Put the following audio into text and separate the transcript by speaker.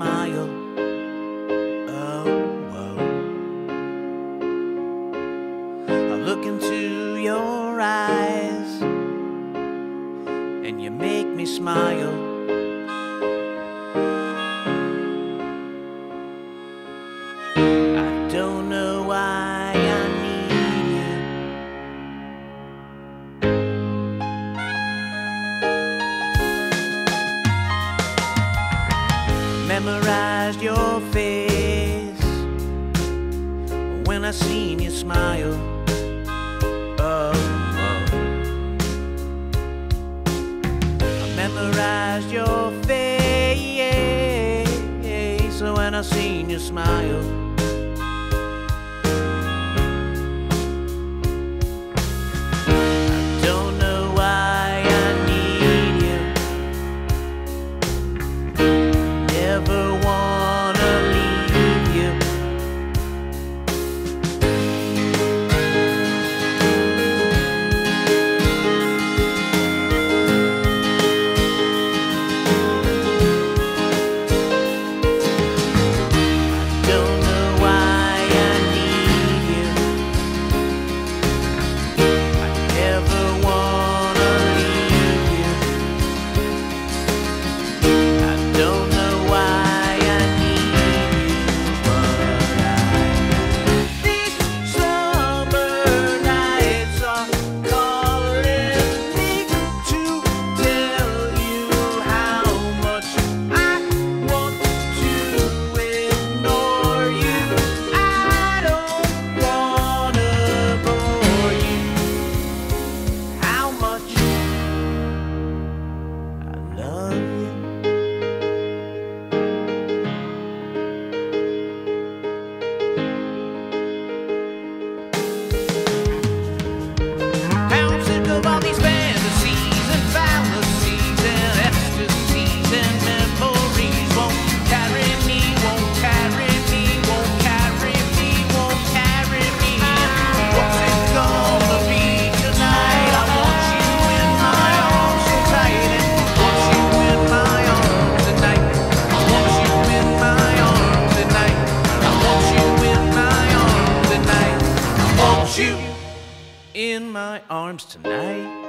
Speaker 1: smile. Oh, whoa. I look into your eyes and you make me smile. I don't know why I need you. Memorized your face when I seen you smile. Oh, oh. I memorized your face when I seen you smile. I don't know why I need you. Never wanna leave you. I don't know why I need you. I never wanna leave you. I don't know why I need you, but these summer nights are calling me to tell you how much I want to ignore you. I don't wanna bore you. How much I love you. I'm sick of all these fantasies and fallacies and ecstasies and memories. Won't carry me, won't carry me, won't carry me, won't carry me. What's it gonna be tonight? I want you in my arms so tight, and want you in my arms tonight. I want you in my arms tonight. I want you in my arms tonight. I want you in my arms tonight.